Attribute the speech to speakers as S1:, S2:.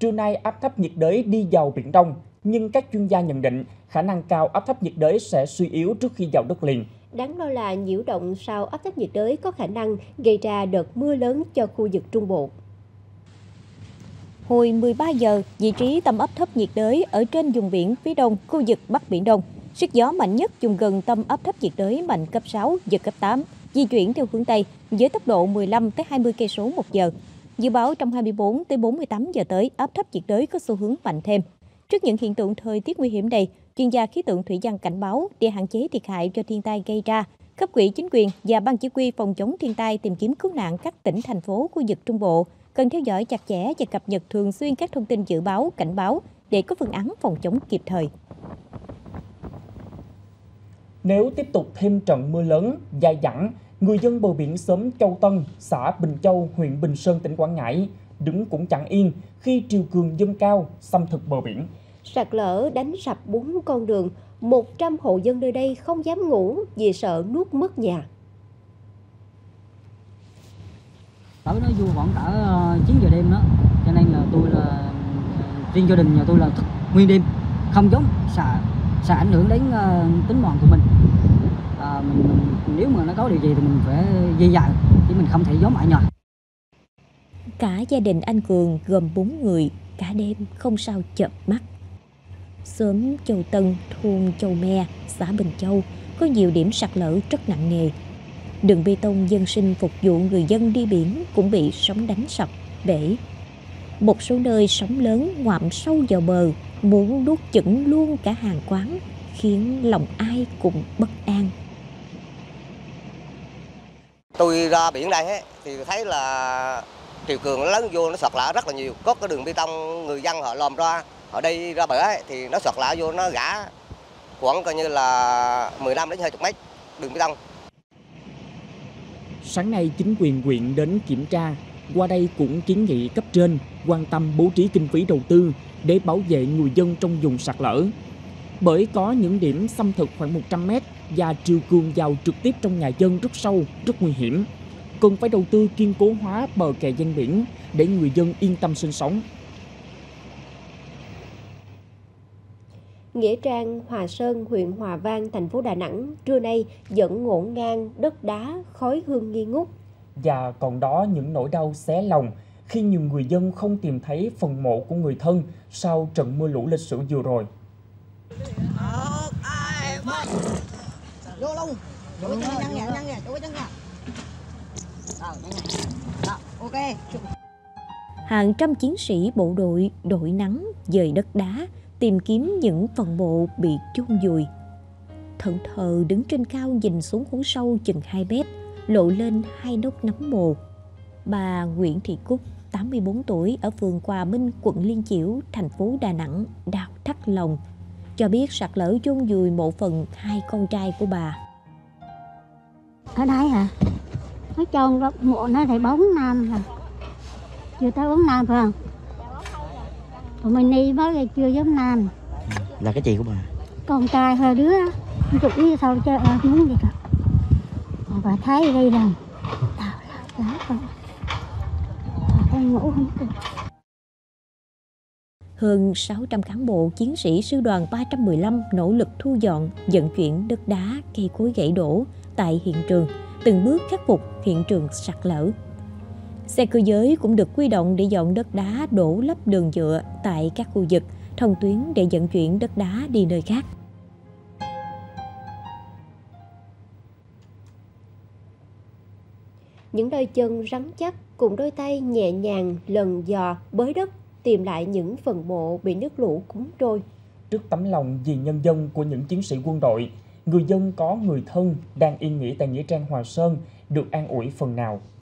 S1: Trưa nay áp thấp nhiệt đới đi vào Biển Đông, nhưng các chuyên gia nhận định khả năng cao áp thấp nhiệt đới sẽ suy yếu trước khi vào đất liền.
S2: Đáng lo là nhiễu động sau áp thấp nhiệt đới có khả năng gây ra đợt mưa lớn cho khu vực Trung Bộ.
S3: Hồi 13 giờ, vị trí tâm áp thấp nhiệt đới ở trên vùng biển phía đông khu vực Bắc Biển Đông. Sức gió mạnh nhất vùng gần tâm áp thấp nhiệt đới mạnh cấp 6, giật cấp 8, di chuyển theo hướng Tây với tốc độ 15 tới 20 cây số một giờ. Dự báo trong 24 tới 48 giờ tới, áp thấp nhiệt đới có xu hướng mạnh thêm. Trước những hiện tượng thời tiết nguy hiểm này, chuyên gia khí tượng thủy văn cảnh báo để hạn chế thiệt hại do thiên tai gây ra, cấp ủy chính quyền và ban chỉ huy phòng chống thiên tai tìm kiếm cứu nạn các tỉnh thành phố khu vực Trung Bộ cần theo dõi chặt chẽ và cập nhật thường xuyên các thông tin dự báo, cảnh báo để có phương án phòng chống kịp thời.
S1: Nếu tiếp tục thêm trận mưa lớn dai dẳng, người dân bờ biển xóm Châu Tân, xã Bình Châu, huyện Bình Sơn, tỉnh Quảng Ngãi đứng cũng chẳng yên khi triều cường dâng cao xâm thực bờ biển.
S2: Sạt lở đánh sập 4 con đường, 100 hộ dân nơi đây không dám ngủ vì sợ nuốt mất nhà.
S4: Tới nó vô khoảng cả 9 giờ đêm đó, cho nên là tôi là riêng gia đình nhà tôi là thức nguyên đêm, không dám sợ ảnh hưởng đến tính mạng của mình. Nếu mà nó có điều gì thì mình phải di dời, chứ mình không thể dám ở nhà.
S3: Cả gia đình anh Cường gồm 4 người, cả đêm không sao chợp mắt. Xóm Châu Tân, thôn Châu Me, xã Bình Châu có nhiều điểm sạt lở rất nặng nề. Đường bê tông dân sinh phục vụ người dân đi biển cũng bị sóng đánh sập, bể. Một số nơi sóng lớn ngoạm sâu vào bờ, muốn nuốt chửng luôn cả hàng quán, khiến lòng ai cũng bất an.
S5: Tôi ra biển đây thì thấy là triều cường nó lớn vô, nó sạt lở rất là nhiều. Có cái đường bê tông người dân họ làm ra, ở đây ra bờ thì nó sạt lở vô, nó gã khoảng coi như là 15 đến 20 mét đường bê tông.
S1: Sáng nay chính quyền huyện đến kiểm tra, qua đây cũng kiến nghị cấp trên quan tâm bố trí kinh phí đầu tư để bảo vệ người dân trong vùng sạt lở. Bởi có những điểm xâm thực khoảng 100 mét và triều cường vào trực tiếp trong nhà dân rất sâu, rất nguy hiểm. Cần phải đầu tư kiên cố hóa bờ kè ven biển để người dân yên tâm sinh sống.
S2: Nghĩa Trang Hòa Sơn, huyện Hòa Vang, thành phố Đà Nẵng trưa nay vẫn ngổn ngang đất đá, khói hương nghi ngút.
S1: Và còn đó những nỗi đau xé lòng khi nhiều người dân không tìm thấy phần mộ của người thân sau trận mưa lũ lịch sử vừa rồi.
S3: Hàng trăm chiến sĩ bộ đội đội nắng dời đất đá tìm kiếm những phần mộ bị chôn vùi. Thẫn thờ đứng trên cao nhìn xuống hố sâu chừng 2 mét, lộ lên 2 nốt nấm mồ. Bà Nguyễn Thị Cúc, 84 tuổi, ở phường Hòa Minh, quận Liên Chiểu, thành phố Đà Nẵng đau thắt lòng, cho biết sạt lở chôn vùi mộ phần 2 con trai của bà.
S6: Ở đây hả? Nó chôn mộ nó thì 4 năm rồi. Chưa tới 4 năm phải không? Còn mình đi mới chưa giống năm.
S7: Là cái gì của bà?
S6: Con trai hơi đứa chụp đi sau chơi muốn gì cả. Bà thấy đây là con ngủ không được.
S3: Hơn 600 cán bộ chiến sĩ sư đoàn 315 nỗ lực thu dọn, vận chuyển đất đá, cây cối gãy đổ tại hiện trường, từng bước khắc phục hiện trường sạt lở. Xe cơ giới cũng được huy động để dọn đất đá đổ lấp đường nhựa tại các khu vực thông tuyến để vận chuyển đất đá đi nơi khác.
S2: Những đôi chân rắn chắc cùng đôi tay nhẹ nhàng lần dò bới đất tìm lại những phần mộ bị nước lũ cuốn trôi.
S1: Trước tấm lòng vì nhân dân của những chiến sĩ quân đội, người dân có người thân đang yên nghỉ tại Nghĩa Trang Hòa Sơn được an ủi phần nào.